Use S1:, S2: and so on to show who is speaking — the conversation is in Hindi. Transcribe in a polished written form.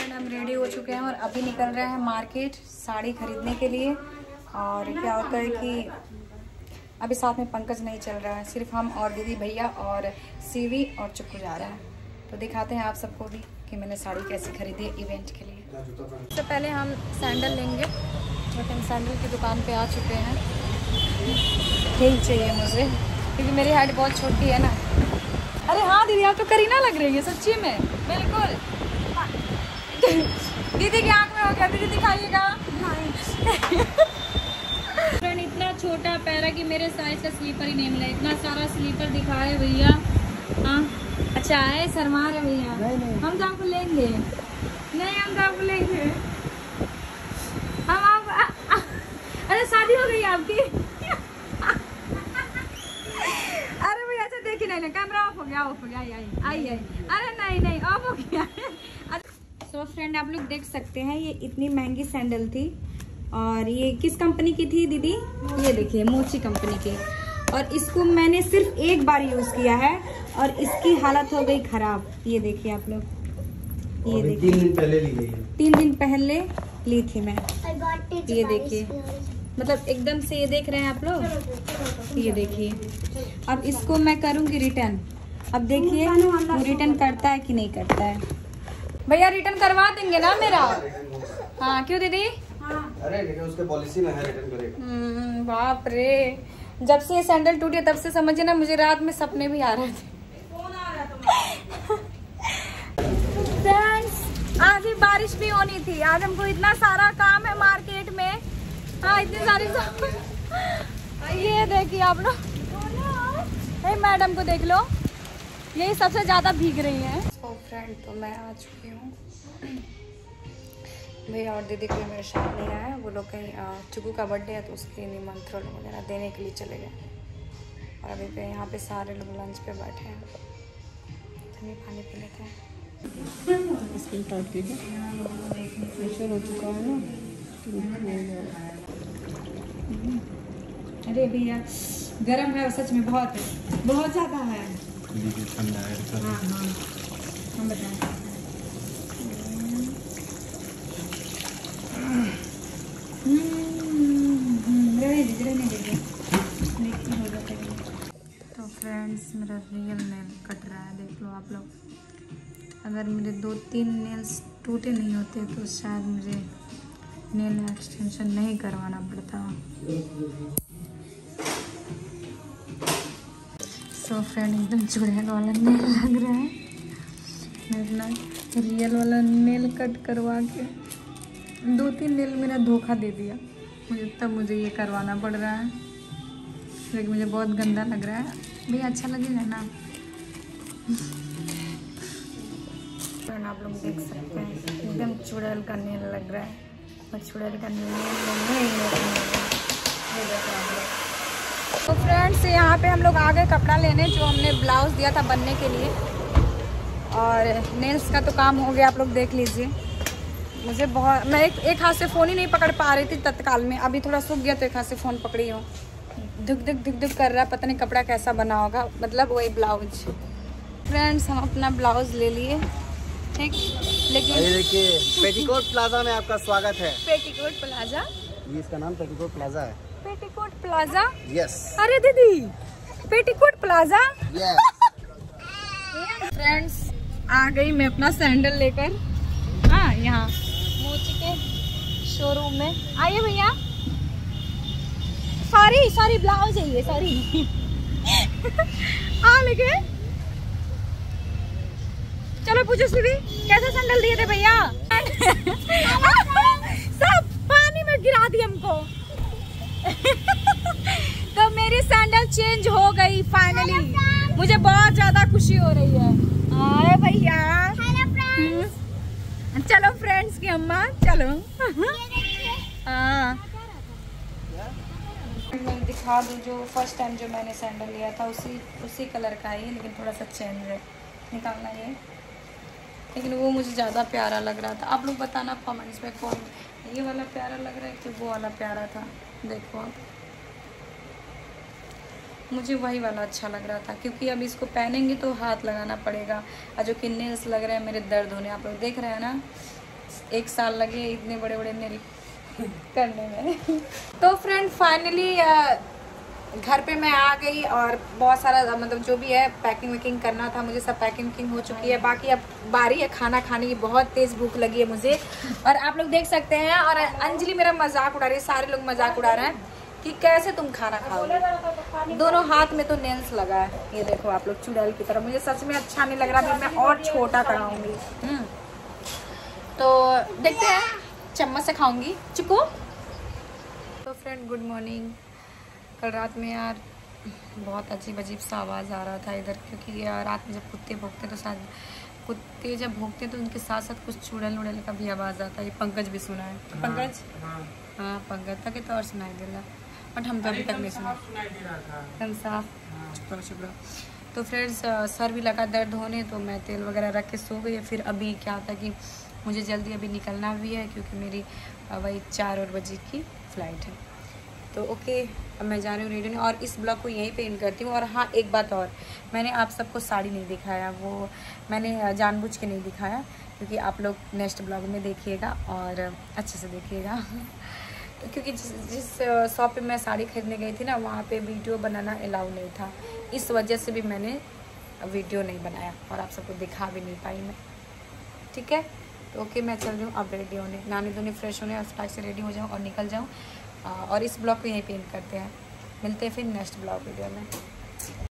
S1: फ्रेंड हम रेडी हो चुके हैं और अभी निकल रहे हैं मार्केट साड़ी खरीदने के लिए। और क्या होता है कि अभी साथ में पंकज नहीं चल रहा है, सिर्फ हम और दीदी भैया और सीवी और चुक्कू जा रहा है। तो दिखाते हैं आप सबको भी कि मैंने साड़ी कैसे खरीदी है इवेंट के लिए। सबसे पहले हम सैंडल लेंगे, बट हम सैंडल की दुकान पे आ चुके हैं। हील चाहिए मुझे क्योंकि मेरी हाइट बहुत छोटी है ना। अरे हाँ दीदी आप तो करीना लग रही है सच्ची में, बिल्कुल। दीदी की आँख में हो गया, दीदी दिखाइएगा। फ्रेंड इतना छोटा पैर है कि मेरे साइज का स्लीपर ही नहीं मिला। इतना सारा स्लीपर दिखाए भैया। हाँ अच्छा है, शर्मा रहे भैया। हम तो आपको लेंगे, नहीं हम तो आपको लेंगे। हम आप अरे शादी हो गई आपकी? अरे भैया अच्छा देखिए, नहीं कैमरा ऑफ हो गया, ऑफ हो गया। आई अरे नहीं ऑफ हो गया। तो फ्रेंड आप लोग देख सकते हैं ये इतनी महंगी सैंडल थी। और ये किस कंपनी की थी दीदी? ये देखिए मोची कंपनी की। और इसको मैंने सिर्फ एक बार यूज किया है और इसकी हालत हो गई खराब। ये देखिए आप लोग, ये देखिए
S2: 3 दिन पहले ली गई है।
S1: 3 दिन पहले ली थी मैं। ये देखिए मतलब एकदम से, ये देख रहे हैं आप लोग, ये देखिए। अब इसको मैं करूंगी रिटर्न। अब देखिए वो रिटर्न करता है कि नहीं करता है। भैया रिटर्न करवा देंगे ना मेरा? हाँ क्यों दीदी?
S2: अरे लेकिन उसके पॉलिसी में है रिटर्न करेगा।
S1: बाप रे, जब से ये सैंडल टूटी तब से समझिए ना मुझे रात में सपने भी आ रहे थे। फ्रेंड्स आज ही बारिश भी होनी थी। आज हमको इतना सारा काम है मार्केट में। हाँ इतनी सारी ये देखिए आप लोग, मैडम को देख लो, यही सबसे ज्यादा भीग रही है। तो फ्रेंड तो मैं आ चुकी हूँ। भैया और दीदी के मेरे साथ नहीं आया, वो लोग कहीं चुकू का बर्थडे है तो उसके निमंत्रण वगैरह देने के लिए चले गए। और अभी पे यहाँ पे सारे लोग लंच पे बैठे हैं, तो पानी पी लेते हैं। हो चुका है ना। अरे भैया गर्म है सच में, बहुत ज़्यादा है।
S2: ठंडा है।
S1: हाँ हम बताएं। तो फ्रेंड्स मेरा रियल नेल कट रहा है, देख लो आप लोग। अगर मेरे 2-3 नेल्स टूटे नहीं होते तो शायद मुझे नेल एक्सटेंशन नहीं करवाना पड़ता। तो फ्रेंड एकदम चुड़ैल वाला नेल लग रहा है। मैं अपना रियल वाला नेल कट करवा के 2-3 नेल मेरा धोखा दे दिया मुझे, तब मुझे ये करवाना पड़ रहा है। लेकिन मुझे बहुत गंदा लग रहा है भैया, अच्छा लगेगा ना? फ्रेंड आप लोग देख सकते हैं एकदम चुड़ैल का नेल लग रहा है, और चुड़ैल का नेल तो फ्रेंड्स यहाँ पे हम लोग आ गए कपड़ा लेने, जो हमने ब्लाउज दिया था बनने के लिए। और नेल्स का तो काम हो गया, आप लोग देख लीजिए। मुझे बहुत, मैं एक हाथ से फ़ोन ही नहीं पकड़ पा रही थी तत्काल में। अभी थोड़ा सूख गया तो एक हाथ से फ़ोन पकड़ी हूँ। धुक कर रहा है, पता नहीं कपड़ा कैसा बना होगा, मतलब वही ब्लाउज। फ्रेंड्स हम अपना ब्लाउज ले लिए, ठीक। लेकिन
S2: ये देखिए पेटीकोट प्लाजा में आपका स्वागत है।
S1: पेटीकोट प्लाजा,
S2: ये इसका नाम पेटीकोट प्लाजा है।
S1: Petticoat plaza,
S2: yes.
S1: अरे दीदी पेटीकोट प्लाजा,
S2: यस।
S1: फ्रेंड्स आ गई मैं अपना सैंडल लेकर। हाँ यहाँ मोची के शोरूम में। आइए भैया, सॉरी ब्लाउज है ये, सॉरी। हाँ लेके चलो पूछो सीधी, कैसे सैंडल दिए थे भैया? सब पानी में गिरा दी हमको। तो मेरी सैंडल चेंज हो गई फाइनली, मुझे बहुत ज्यादा खुशी हो रही है। अरे भैया चलो फ्रेंड्स की अम्मा चलो। हाँ मैं दिखा दूँ, जो फर्स्ट टाइम जो मैंने सैंडल लिया था उसी कलर का ही, लेकिन थोड़ा सा चेंज है, निकालना ये। लेकिन वो मुझे ज़्यादा प्यारा लग रहा था। आप लोग बताना कमेंट्स में कौन ये वाला प्यारा लग रहा है कि वो वाला प्यारा था। देखो आप, मुझे वही वाला अच्छा लग रहा था, क्योंकि अब इसको पहनेंगे तो हाथ लगाना पड़ेगा, और जो कि नेल्स लग रहे हैं मेरे दर्द होने। आप लोग देख रहे हैं ना, 1 साल लगे इतने बड़े बड़े नेल करने में। तो फ्रेंड फाइनली घर पे मैं आ गई और बहुत सारा मतलब जो भी है पैकिंग वैकिंग करना था मुझे, सब पैकिंग वैकिंग हो चुकी है। बाकी अब बारी है खाना खाने की, बहुत तेज भूख लगी है मुझे और आप लोग देख सकते हैं। और अंजलि मेरा मजाक उड़ा रही है, सारे लोग मजाक उड़ा रहे हैं कि कैसे तुम खाना खाओगे। दोनों हाथ में तो नेल्स लगा है, ये देखो आप लोग चुड़ैल की तरह। मुझे सच में अच्छा नहीं लग रहा, मैं और छोटा कराऊंगी। तो देखते हैं, चम्मच से खाऊंगी। चिको। तो फ्रेंड गुड मॉर्निंग। कल रात में यार बहुत अजीब सा आवाज़ आ रहा था इधर, क्योंकि रात में जब कुत्ते भौंकते तो शायद कुत्ते जब भौंकते तो उनके साथ साथ कुछ चुड़ैल उड़ैल का भी आवाज़ आता है। ये पंकज भी सुना है। पंकज हाँ पंकज तक तो और सुनाई दे रहा, बट हम तो अभी तक नहीं सुना एकदम साफ। शुक्र। तो फ्रेंड्स सर भी लगा दर्द होने, तो मैं तेल वगैरह रख के सो गई। फिर अभी क्या था कि मुझे जल्दी अभी निकलना भी है, क्योंकि मेरी वही 4 बजे की फ़्लाइट है। तो ओके, अब मैं जा रही हूँ रेडी। और इस ब्लॉग को यहीं पे एंड करती हूँ। और हाँ एक बात और, मैंने आप सबको साड़ी नहीं दिखाया, वो मैंने जानबूझ के नहीं दिखाया, क्योंकि आप लोग नेक्स्ट ब्लॉग में देखिएगा और अच्छे से देखिएगा। क्योंकि जिस शॉप पे मैं साड़ी खरीदने गई थी ना, वहाँ पे वीडियो बनाना अलाउ नहीं था, इस वजह से भी मैंने वीडियो नहीं बनाया और आप सबको दिखा भी नहीं पाई मैं। ठीक है, तो ओके मैं चल रही हूँ अब रेडी होने, नहाने धोने फ्रेश होने और फ्लाइट से रेडी हो जाऊँ और निकल जाऊँ। और इस ब्लॉग को यहीं पे एंड करते हैं। मिलते हैं फिर नेक्स्ट ब्लॉग वीडियो में।